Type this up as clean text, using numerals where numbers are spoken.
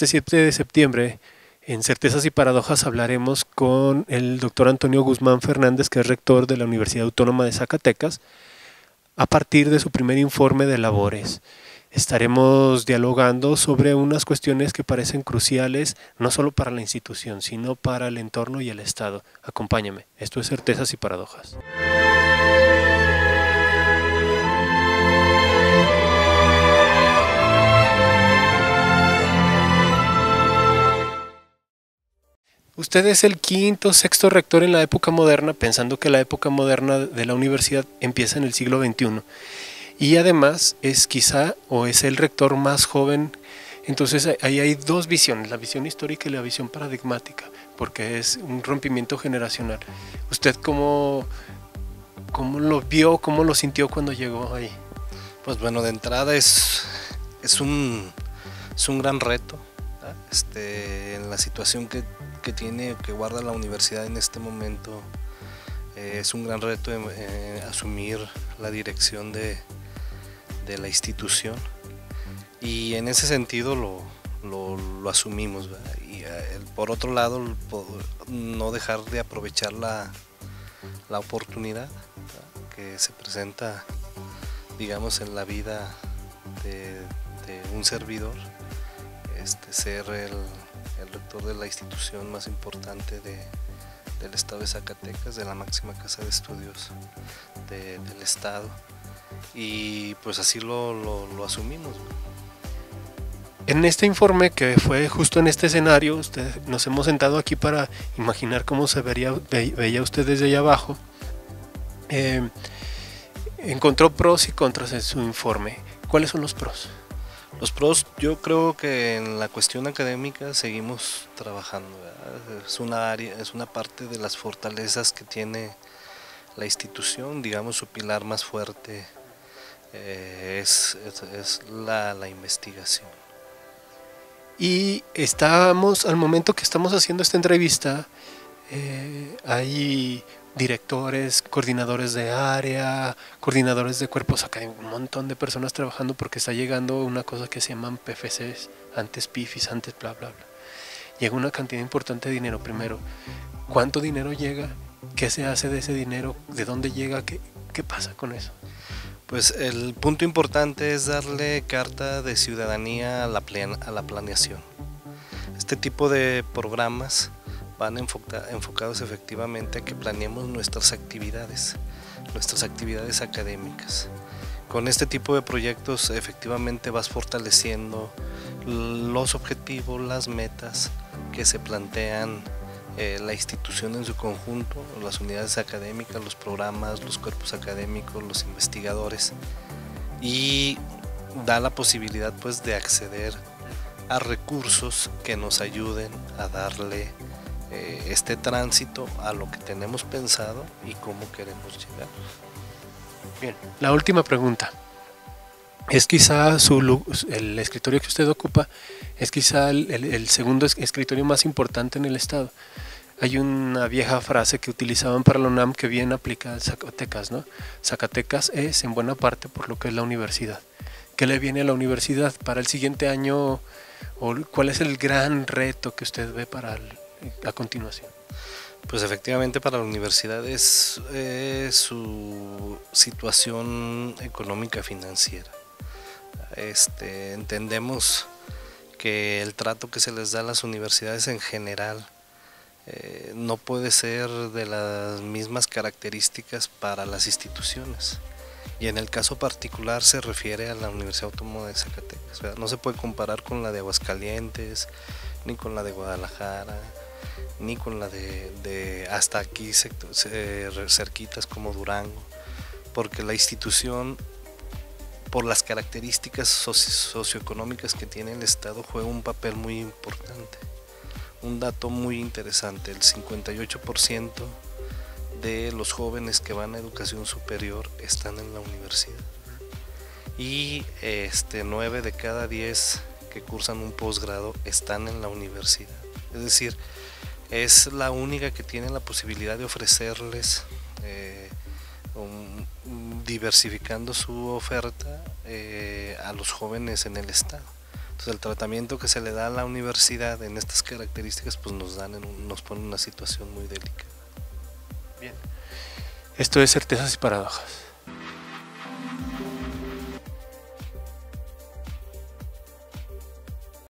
este 7 de septiembre, en Certezas y Paradojas, hablaremos con el doctor Antonio Guzmán Fernández, que es rector de la Universidad Autónoma de Zacatecas, a partir de su primer informe de labores. Estaremos dialogando sobre unas cuestiones que parecen cruciales, no solo para la institución, sino para el entorno y el Estado. Acompáñame, esto es Certezas y Paradojas. Usted es el quinto, sexto rector en la época moderna, pensando que la época moderna de la universidad empieza en el siglo XXI. Y además es quizá o es el rector más joven. Entonces ahí hay dos visiones, la visión histórica y la visión paradigmática, porque es un rompimiento generacional. ¿Usted cómo lo vio, cómo lo sintió cuando llegó ahí? Pues bueno, de entrada es un gran reto, ¿verdad? En la situación que guarda la universidad en este momento, es un gran reto asumir la dirección de la institución, y en ese sentido lo asumimos, ¿verdad? Y por otro lado, no dejar de aprovechar la oportunidad, ¿verdad?, que se presenta, digamos, en la vida de un servidor, ser el rector de la institución más importante del estado de Zacatecas, de la máxima casa de estudios del estado, y pues así lo asumimos. En este informe, que fue justo en este escenario, nos hemos sentado aquí para imaginar cómo se veía usted desde allá abajo. Encontró pros y contras en su informe. ¿Cuáles son los pros? Los pros, yo creo que en la cuestión académica seguimos trabajando, ¿verdad? Es una parte de las fortalezas que tiene la institución, digamos, su pilar más fuerte es la investigación. Y estamos, al momento que estamos haciendo esta entrevista, hay directores, coordinadores de área, coordinadores de cuerpos académicos, un montón de personas trabajando, porque está llegando una cosa que se llaman PFCs, antes PIFIs, antes bla bla bla. Llega una cantidad importante de dinero. Primero, ¿cuánto dinero llega? ¿Qué se hace de ese dinero? ¿De dónde llega? ¿Qué pasa con eso? Pues el punto importante es darle carta de ciudadanía a la planeación. Este tipo de programas van enfocados efectivamente a que planeemos nuestras actividades académicas. Con este tipo de proyectos efectivamente vas fortaleciendo los objetivos, las metas que se plantean la institución en su conjunto, las unidades académicas, los programas, los cuerpos académicos, los investigadores, y da la posibilidad pues de acceder a recursos que nos ayuden a darle este tránsito a lo que tenemos pensado y cómo queremos llegar. Bien, la última pregunta. Es quizá el escritorio que usted ocupa, es quizá el segundo escritorio más importante en el estado. Hay una vieja frase que utilizaban para la UNAM que bien aplica a Zacatecas, ¿no? Zacatecas es en buena parte por lo que es la universidad. ¿Qué le viene a la universidad para el siguiente año? ¿O cuál es el gran reto que usted ve a continuación? Pues efectivamente para la universidad es su situación económica financiera. Entendemos que el trato que se les da a las universidades en general no puede ser de las mismas características para las instituciones, y en el caso particular se refiere a la Universidad Autónoma de Zacatecas, ¿verdad? No se puede comparar con la de Aguascalientes, ni con la de Guadalajara, ni con la de hasta aquí cerquitas como Durango, porque la institución, por las características socioeconómicas que tiene el estado, juega un papel muy importante. Un dato muy interesante: el 58% de los jóvenes que van a educación superior están en la universidad, y 9 de cada 10 que cursan un posgrado están en la universidad. Es decir, es la única que tiene la posibilidad de ofrecerles, diversificando su oferta a los jóvenes en el estado. Entonces el tratamiento que se le da a la universidad en estas características pues nos pone en una situación muy delicada. Bien. Esto es Certezas y Paradojas.